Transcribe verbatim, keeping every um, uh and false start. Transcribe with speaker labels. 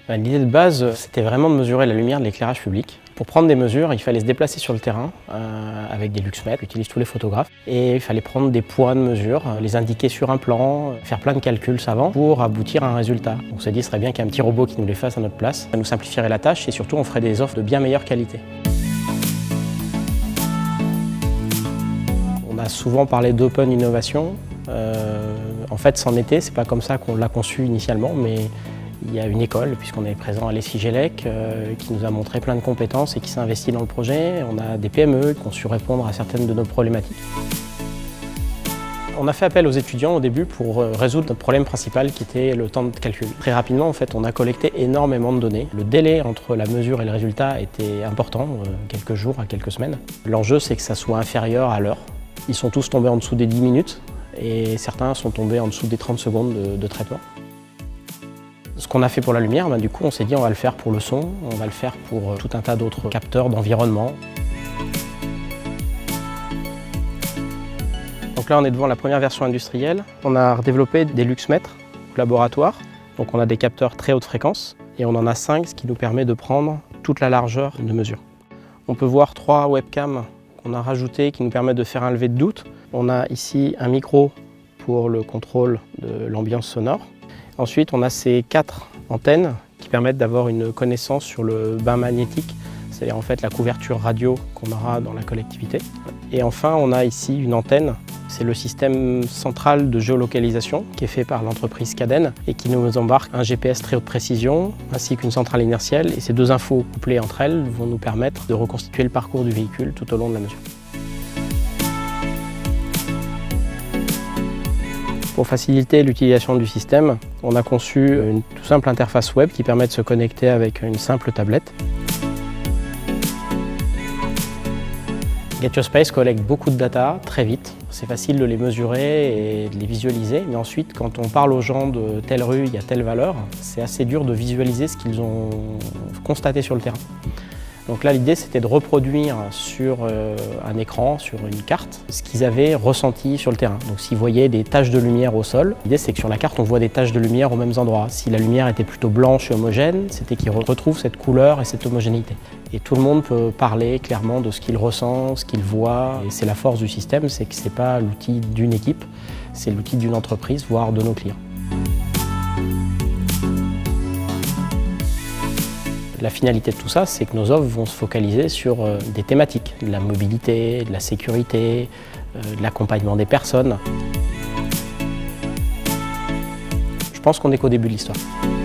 Speaker 1: L'idée de base, c'était vraiment de mesurer la lumière de l'éclairage public. Pour prendre des mesures, il fallait se déplacer sur le terrain euh, avec des luxmètres, qu'utilisent tous les photographes. Et il fallait prendre des poids de mesure, les indiquer sur un plan, faire plein de calculs savants pour aboutir à un résultat. On s'est dit, ce serait bien qu'il y ait un petit robot qui nous les fasse à notre place. Ça nous simplifierait la tâche et surtout, on ferait des offres de bien meilleure qualité. On a souvent parlé d'open innovation. Euh, en fait, c'en était, c'est pas comme ça qu'on l'a conçu initialement, mais il y a une école, puisqu'on est présent à l'E S I Gelec, euh, qui nous a montré plein de compétences et qui s'est investi dans le projet. On a des P M E qui ont su répondre à certaines de nos problématiques. On a fait appel aux étudiants au début pour résoudre notre problème principal qui était le temps de calcul. Très rapidement, en fait, on a collecté énormément de données. Le délai entre la mesure et le résultat était important, euh, quelques jours à quelques semaines. L'enjeu, c'est que ça soit inférieur à l'heure. Ils sont tous tombés en dessous des dix minutes et certains sont tombés en dessous des trente secondes de, de traitement. Ce qu'on a fait pour la lumière, ben, du coup, on s'est dit on va le faire pour le son, on va le faire pour tout un tas d'autres capteurs d'environnement. Donc là, on est devant la première version industrielle. On a développé des luxmètres au laboratoire. Donc on a des capteurs très haute fréquence et on en a cinq, ce qui nous permet de prendre toute la largeur de mesure. On peut voir trois webcams qu'on a rajoutées qui nous permettent de faire un lever de doute. On a ici un micro pour le contrôle de l'ambiance sonore. Ensuite, on a ces quatre antennes qui permettent d'avoir une connaissance sur le bain magnétique, c'est-à-dire en fait la couverture radio qu'on aura dans la collectivité. Et enfin, on a ici une antenne, c'est le système central de géolocalisation qui est fait par l'entreprise Cadden et qui nous embarque un G P S très haute précision ainsi qu'une centrale inertielle. Et ces deux infos couplées entre elles vont nous permettre de reconstituer le parcours du véhicule tout au long de la mesure. Pour faciliter l'utilisation du système, on a conçu une tout simple interface web qui permet de se connecter avec une simple tablette. Get Your Space collecte beaucoup de data très vite. C'est facile de les mesurer et de les visualiser, mais ensuite, quand on parle aux gens de telle rue, il y a telle valeur, c'est assez dur de visualiser ce qu'ils ont constaté sur le terrain. Donc là, l'idée, c'était de reproduire sur euh, un écran, sur une carte, ce qu'ils avaient ressenti sur le terrain. Donc s'ils voyaient des taches de lumière au sol, l'idée, c'est que sur la carte, on voit des taches de lumière aux mêmes endroits. Si la lumière était plutôt blanche et homogène, c'était qu'ils retrouvent cette couleur et cette homogénéité. Et tout le monde peut parler clairement de ce qu'il ressent, ce qu'il voit. Et c'est la force du système, c'est que ce n'est pas l'outil d'une équipe, c'est l'outil d'une entreprise, voire de nos clients. La finalité de tout ça, c'est que nos offres vont se focaliser sur euh, des thématiques, de la mobilité, de la sécurité, euh, de l'accompagnement des personnes. Je pense qu'on n'est qu'au début de l'histoire.